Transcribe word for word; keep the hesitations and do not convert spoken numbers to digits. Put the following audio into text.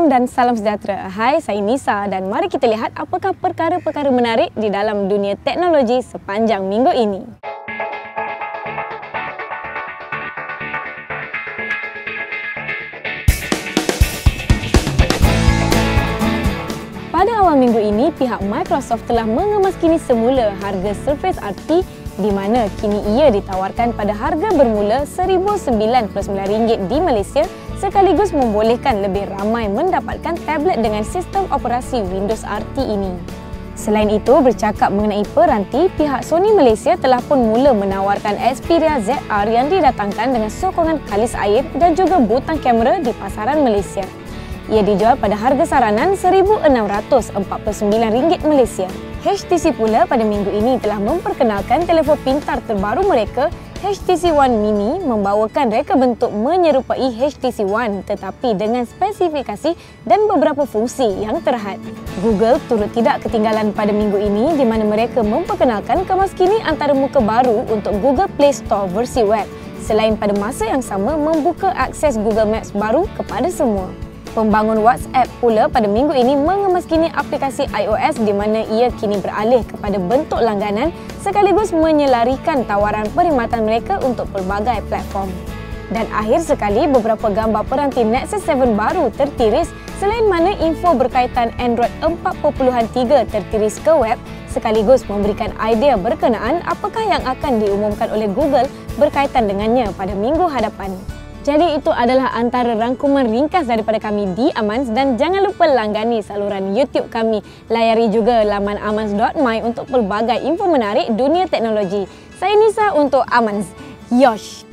Assalamualaikum dan salam sejahtera. Hai, saya Nisa dan mari kita lihat apakah perkara-perkara menarik di dalam dunia teknologi sepanjang minggu ini. Pada awal minggu ini, pihak Microsoft telah mengemaskini semula harga Surface R T di mana kini ia ditawarkan pada harga bermula seribu sembilan puluh sembilan ringgit di Malaysia, sekaligus membolehkan lebih ramai mendapatkan tablet dengan sistem operasi Windows R T ini. Selain itu, bercakap mengenai peranti, pihak Sony Malaysia telah pun mula menawarkan Xperia Z R yang didatangkan dengan sokongan kalis air dan juga butang kamera di pasaran Malaysia. Ia dijual pada harga saranan seribu enam ratus empat puluh sembilan ringgit Malaysia. H T C pula pada minggu ini telah memperkenalkan telefon pintar terbaru mereka, H T C One Mini, membawakan reka bentuk menyerupai H T C One tetapi dengan spesifikasi dan beberapa fungsi yang terhad. Google turut tidak ketinggalan pada minggu ini di mana mereka memperkenalkan kemaskini antarmuka baru untuk Google Play Store versi web, selain pada masa yang sama membuka akses Google Maps baru kepada semua. Pembangun WhatsApp pula pada minggu ini mengemaskini aplikasi iOS di mana ia kini beralih kepada bentuk langganan sekaligus menyelarikan tawaran perkhidmatan mereka untuk pelbagai platform. Dan akhir sekali, beberapa gambar peranti Nexus tujuh baru tertiris selain mana info berkaitan Android empat titik tiga tertiris ke web sekaligus memberikan idea berkenaan apakah yang akan diumumkan oleh Google berkaitan dengannya pada minggu hadapan. Jadi itu adalah antara rangkuman ringkas daripada kami di Amans dan jangan lupa langgani saluran YouTube kami. Layari juga laman amans dot my untuk pelbagai info menarik dunia teknologi. Saya Nisa untuk Amans. Yosh!